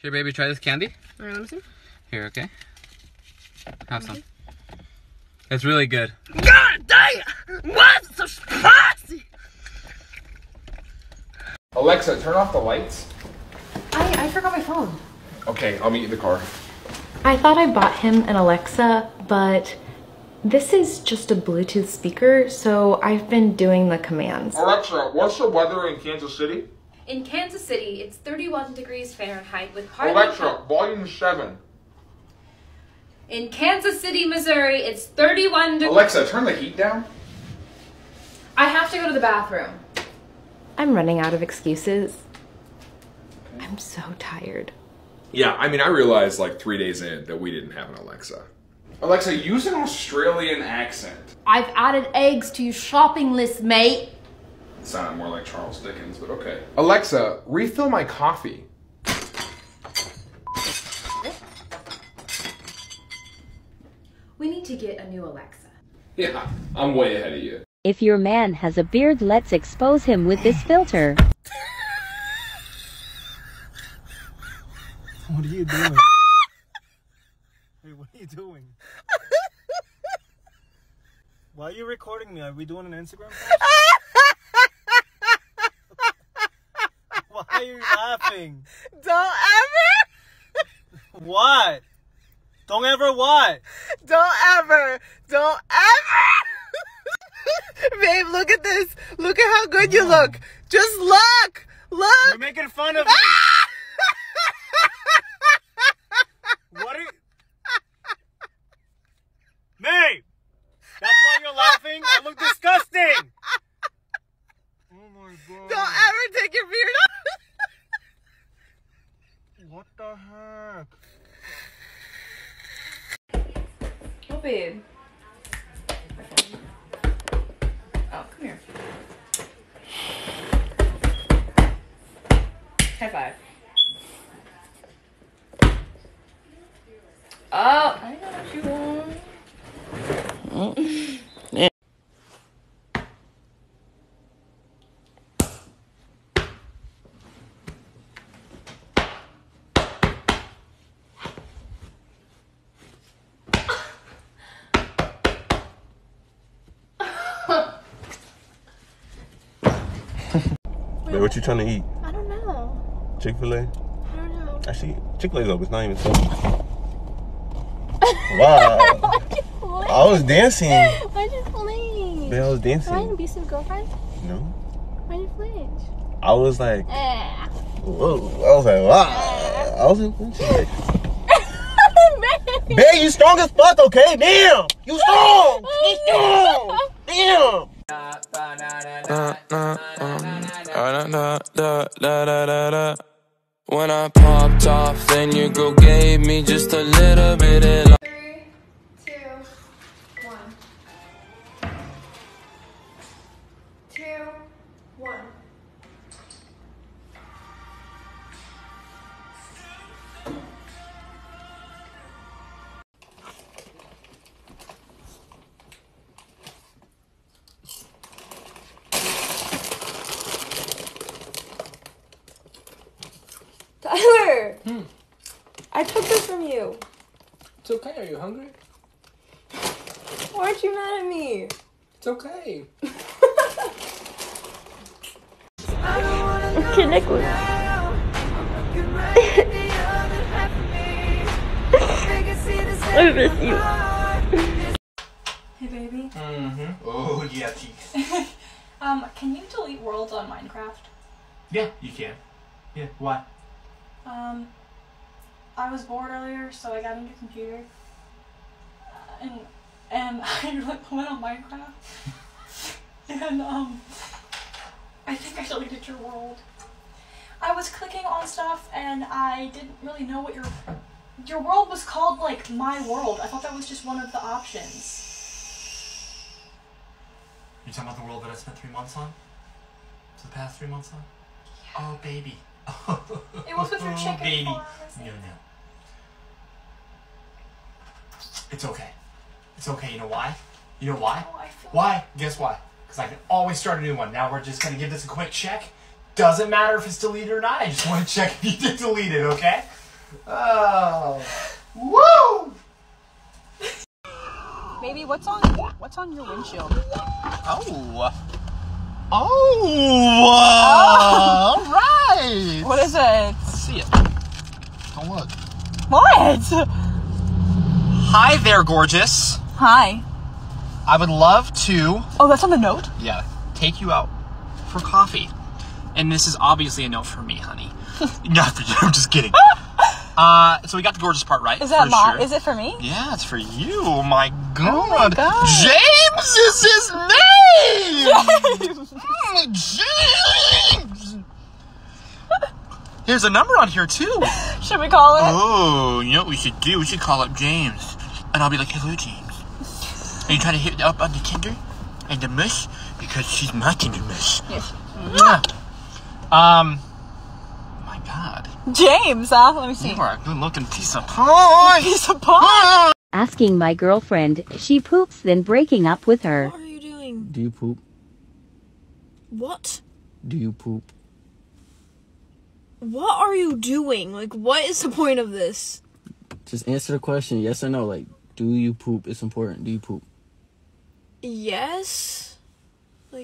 Here, baby, try this candy. All right, let me see. Here, okay? Have some. It's really good. God dang! What's so spicy? Alexa, turn off the lights. I forgot my phone. Okay, I'll meet you in the car. I thought I bought him an Alexa, but this is just a Bluetooth speaker, so I've been doing the commands. Alexa, what's the weather in Kansas City? In Kansas City, it's 31 degrees Fahrenheit with partly... Alexa, volume 7. In Kansas City, Missouri, it's 31 degrees... Alexa, turn the heat down. I have to go to the bathroom. I'm running out of excuses. I'm so tired. Yeah, I mean, I realized like 3 days in that we didn't have an Alexa. Alexa, use an Australian accent. I've added eggs to your shopping list, mate. It sounded more like Charles Dickens, but okay. Alexa, refill my coffee. We need to get a new Alexa. Yeah, I'm way ahead of you. If your man has a beard, let's expose him with this filter. What are you doing? Hey, what are you doing? Why are you recording me? Are we doing an Instagram post? Why are you laughing? Don't ever. What? Don't ever what? Don't ever. Don't ever. Babe, look at this. Look at how good you look. Just look. Look. You're making fun of me. What are you... May! That's why you're laughing? I look disgusting! Oh my god. Don't ever take your beard off. What the heck? Oh, babe. Oh, come here. High five. Oh, I know what you want. Yeah. Hey, what you trying to eat? I don't know. Chick-fil-A? I don't know. Actually, Chick-fil-A's open. It's not even so. Wow. I was dancing. Why'd you flinch? Man, I was dancing. Am I an abusive girlfriend? No. Why'd you flinch? I was like, whoa. I was like, wow. I was like, babe, you strong as fuck, okay? Damn. You strong. You strong. Damn. When I popped off, then your girl gave me just a little bit of 3, 2, 1. 2, 1. Tyler! I took this from you. It's okay. Are you hungry? Why aren't you mad at me? It's okay. Okay, Nicholas. I miss you. Hey, baby. Mm-hmm. Oh, yeah, teeth. Can you delete worlds on Minecraft? Yeah, you can. Yeah, why? I was bored earlier, so I got into computer. And I went on Minecraft. And, I think I deleted your world. I was clicking on stuff, and I didn't really know what your world was called, like, My World. I thought that was just one of the options. You're talking about the world that I spent 3 months on? For the past 3 months on? Yeah. Oh, baby. It was with your chicken baby. farm. No. It's okay. It's okay. You know why? You know why? Oh, I feel Why? Guess why? Because I can always start a new one. Now we're just going to give this a quick check. Doesn't matter if it's deleted or not. I just want to check if you did delete it, okay? Oh. Woo! Baby, what's on your windshield? Oh. Oh. All right. What is it? See it. Don't look. What? Hi there, gorgeous. Hi. I would love to, Oh, that's on the note? yeah, take you out for coffee. And this is obviously a note for me, honey. Not for you. I'm just kidding. So we got the gorgeous part right. Is that sure. Is it for me? Yeah, it's for you. Oh my god. Oh my god. James is his name. James. There's a number on here too. Should we call it? Oh, you know what we should do? We should call up James. And I'll be like, hello, James. Are you trying to hit up on the Tinder and the mush? Because she's my Tinder mush. Yes. My God. James, huh? Let me see. You are a good-looking piece of pie. Piece of pie. Asking my girlfriend if she poops, then breaking up with her. What are you doing? Do you poop? What? Do you poop? What are you doing? Like, what is the point of this? Just answer the question, yes or no. Like, do you poop? It's important. Do you poop? Yes? Like,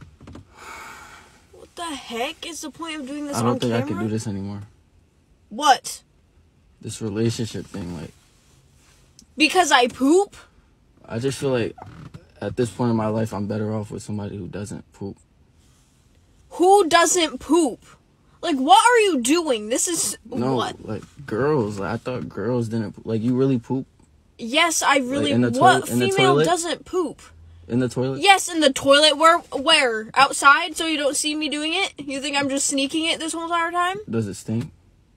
what the heck is the point of doing this I on don't think camera? I can do this anymore. What? This relationship thing, like, Because I poop? I just feel like at this point in my life, I'm better off with somebody who doesn't poop. Who doesn't poop? Like, what are you doing? This is No, what? like, girls. Like, I thought girls didn't poop. Like, you really poop Yes, I really. in the What in the female toilet? doesn't poop? in the toilet? Yes, in the toilet. Where? Outside, so you don't see me doing it? You think I'm just sneaking it this whole entire time? Does it stink?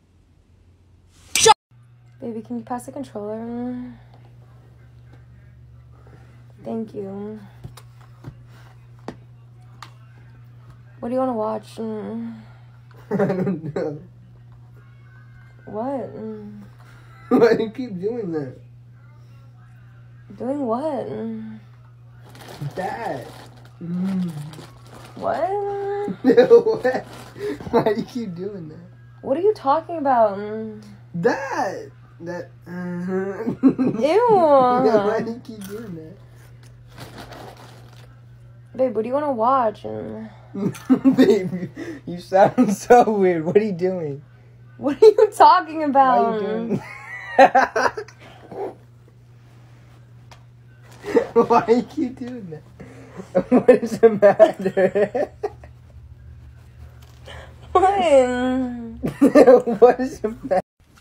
Baby, can you pass the controller? Thank you. What do you want to watch? I don't know. What? Why do you keep doing that? Doing what? That. What? What? Why do you keep doing that? What are you talking about? That. Ew. Why do you keep doing that? Babe, what do you want to watch? Baby, you sound so weird. What are you doing? What are you talking Why about? are you doing? Why do you keep doing that? What is the matter? What? What is the matter?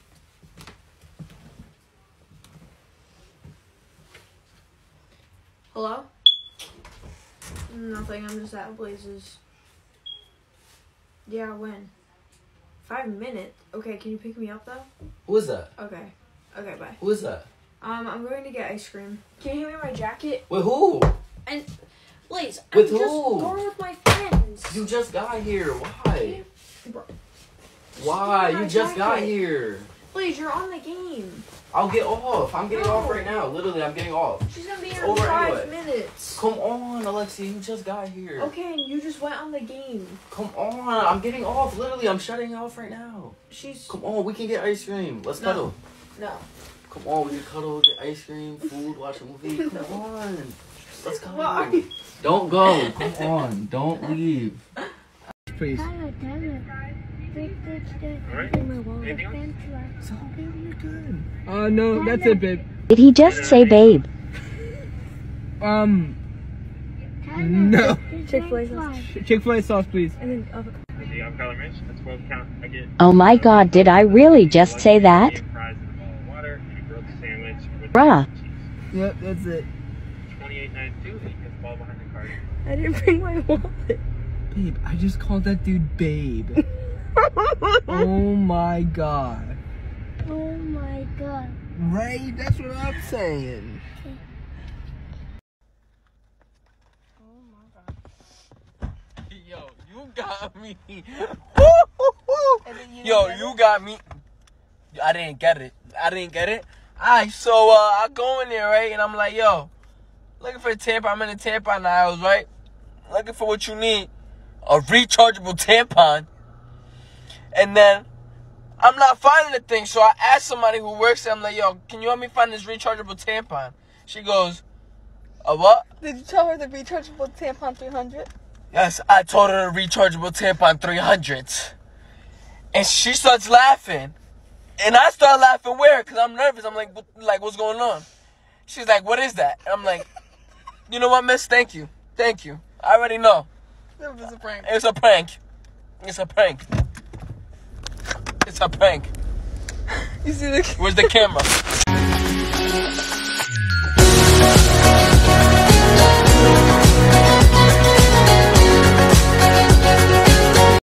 Hello? Nothing, I'm just at Blaze's. Yeah, when? 5 minutes? Okay, can you pick me up though? Who is that? Okay. Okay, bye. Who is that? I'm going to get ice cream. Can you hand me my jacket? With who? And Blaze, With I'm just who? going with my friends. You just got here. Why? Bro. Why? Give me You my just got jacket. here. Blaze, you're on the game. I'll get off. I'm getting off No. right now. Literally, I'm getting off. She's gonna be here Over in 5 anyway. minutes. Come on, Alexia. You just got here. Okay, and you just went on the game. Come on. I'm getting off. Literally, I'm shutting off right now. She's... Come on. We can get ice cream. Let's No. cuddle. No. Come on. We can cuddle, get ice cream, food, watch a movie. Come on. Let's cuddle. What are you... Don't go. Come on. Don't leave. Please. No, that's it, babe. Did he just say babe? No. Chick-fil-A sauce. Chick-fil-A sauce, please. And then avocado. Oh my god, did I really just say that? Bruh. Yep, that's it. I didn't bring my wallet. Babe, I just called that dude babe. Oh my god. Oh my god. Right? That's what I'm saying. Yo, you got me. Yo, you got me. I didn't get it. Alright, so I go in there, right? And I'm like, yo, looking for a tampon. I'm in the tampon aisles, right? Looking for what you need. A rechargeable tampon. And then I'm not finding the thing. So I asked somebody who works there, I'm like, yo, can you help me find this rechargeable tampon? She goes, a what? Did you tell her the rechargeable tampon 300? Yes, I told her the rechargeable tampon 300. And she starts laughing. And I start laughing weird because I'm nervous. I'm like, what's going on? She's like, what is that? And I'm like, you know what, miss? Thank you. Thank you. I already know. It was a prank. It's a prank. It's a prank. It's a prank. You see the... Where's the camera?